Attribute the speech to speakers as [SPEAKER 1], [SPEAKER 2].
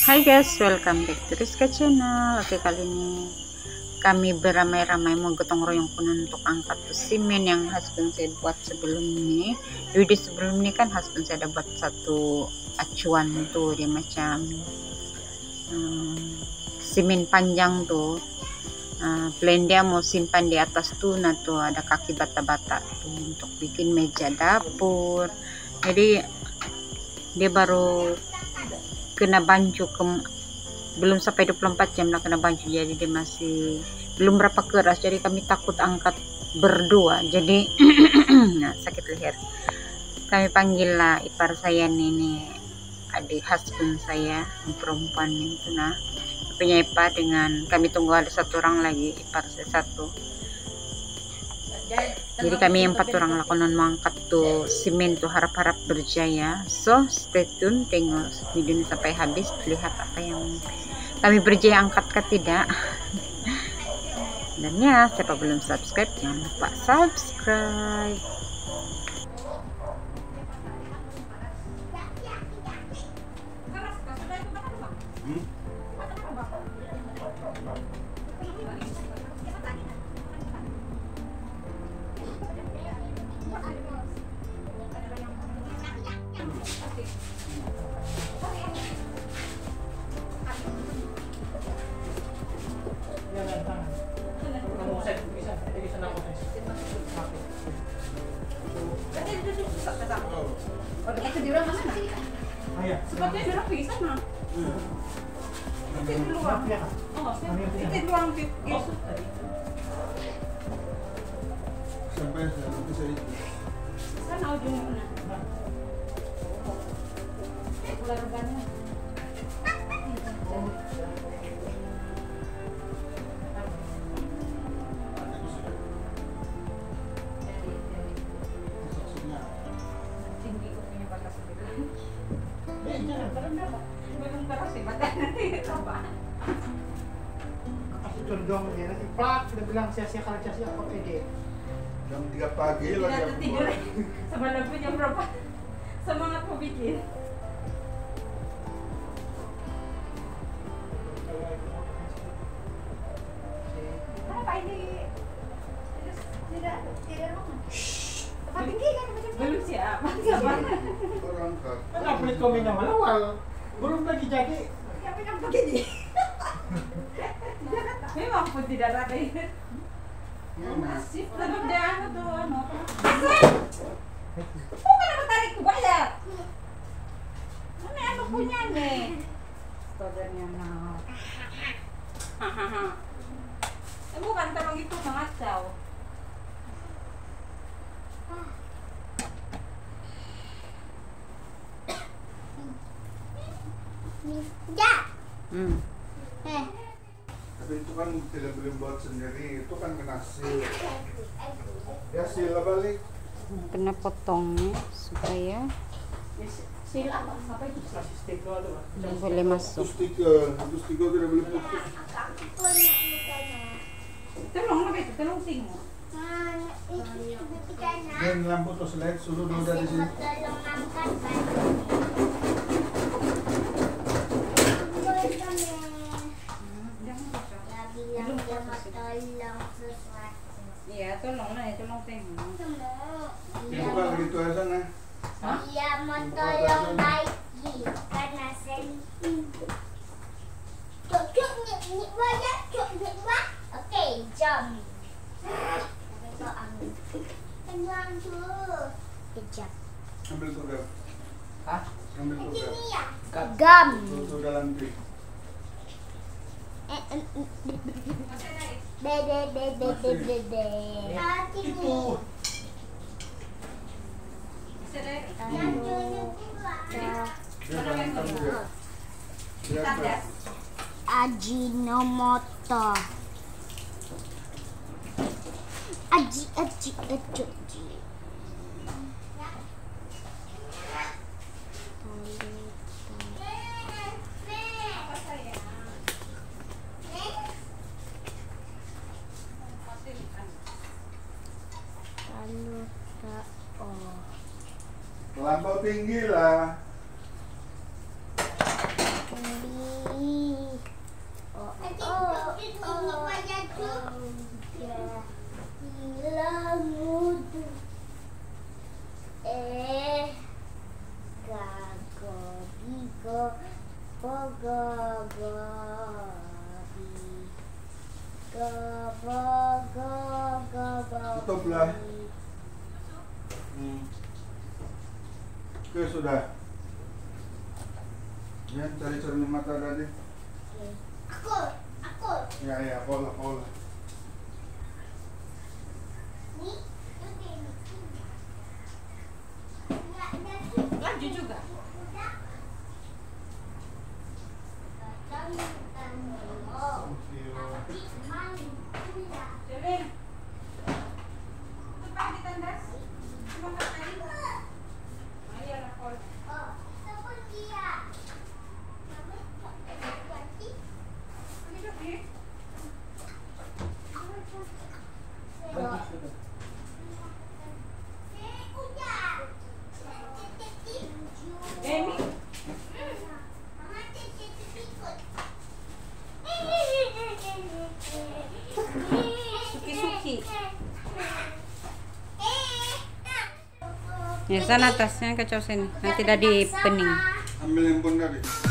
[SPEAKER 1] Hai guys, welcome back to Rizka channel. Oke, kali ini kami beramai-ramai mau gotong royong pun untuk angkat tuh semen yang husband saya buat sebelum ini. Jadi sebelum ini kan husband saya ada buat satu acuan tuh, dia macam semen panjang tuh. Plan dia mau simpan di atas tuh, nah tuh ada kaki bata-bata tuh untuk bikin meja dapur. Jadi dia baru kena bancu belum sampai 24 jam lah kena bancu, jadi dia masih belum berapa keras, jadi kami takut angkat berdua, jadi nah, sakit leher. Kami panggil lah ipar saya nih, adik husband saya perempuan itu, nah punya ipar, dengan kami tunggu ada satu orang lagi ipar saya satu. Jadi kami yang 4 orang lakonan mengangkat tuh semen tuh, harap-harap berjaya. So stay tune, tengok video ini sampai habis, lihat apa yang kami berjaya angkat ke tidak. Dan ya, siapa belum subscribe jangan lupa subscribe.
[SPEAKER 2] Sepertinya dia bisa mah. Itu luang. Oh, itu luang itu tadi.
[SPEAKER 3] Sampai nanti saya
[SPEAKER 2] Sana ujungnya mana? Ular banyak. Belum keras sih badannya coba.
[SPEAKER 4] Aku condong dia nanti plak udah bilang sia-sia kalau sia-sia kok ide.
[SPEAKER 3] jam 3 pagi lagi
[SPEAKER 2] Tidak
[SPEAKER 3] aku
[SPEAKER 2] tidur.
[SPEAKER 3] buat.
[SPEAKER 2] Sama lampu jam berapa? Semangat mau bikin. Apa ini? Tidak rumah. Tempat tinggi kan macam belum siap. Siapa?
[SPEAKER 3] Orang kan
[SPEAKER 4] Enggak boleh komen yang awal. Belum lagi jadi.
[SPEAKER 2] Siapa yang begini? Memang pun tidak ada ini. Masih tetap dia anu tuh anu. Kok kenapa tarik ke bayar? Ini anu punya nih. Saudaranya nah. Hahaha. Bukan tolong itu mengacau.
[SPEAKER 5] Ya.
[SPEAKER 3] tapi itu kan tidak boleh buat sendiri, itu kan kena seal. Ya seal balik.
[SPEAKER 1] Kena potongnya supaya
[SPEAKER 2] Sil apa itu?
[SPEAKER 4] Kasih stiker tuh.
[SPEAKER 1] nggak boleh masuk.
[SPEAKER 3] Itu stiker tidak boleh putus.
[SPEAKER 2] Tolong apa itu? Tolong tinggal.
[SPEAKER 3] Dan lampu terus light suruh dulu dari sini.
[SPEAKER 2] Iya, tolong lah ya, tolong tengok.
[SPEAKER 3] Itu kan gitu aja sana.
[SPEAKER 5] Dia mau tolong lagi karena selfie. Cuk nyik wajah, cuk nyik wah. Oke, jom. Tenang tuh. Kejap.
[SPEAKER 3] Ambil tuh gam.
[SPEAKER 4] Hah?
[SPEAKER 3] Ambil tuh gam.
[SPEAKER 5] Ini ya. Gam.
[SPEAKER 3] Tuh dalam tik.
[SPEAKER 5] De.
[SPEAKER 4] Itu.
[SPEAKER 3] Dia berantem dia. Dia
[SPEAKER 5] Ajinomoto. Aji.
[SPEAKER 3] Terlampau tinggi lah.
[SPEAKER 5] Tinggi. Go go go. Go go go go go.
[SPEAKER 3] Tutup lah. Oke, sudah. Ya, cari cermin mata tadi.
[SPEAKER 5] Aku.
[SPEAKER 3] Ya, pola.
[SPEAKER 5] Nih,
[SPEAKER 2] Laju juga. Jelin. Itu pak ditandas. Cuma kali. Ayo lah kol. Hidup ya. Emi. Suki-suki. Ya sana atasnya kacau sini. Nanti dah di pening.
[SPEAKER 3] Ambil handphone tadi.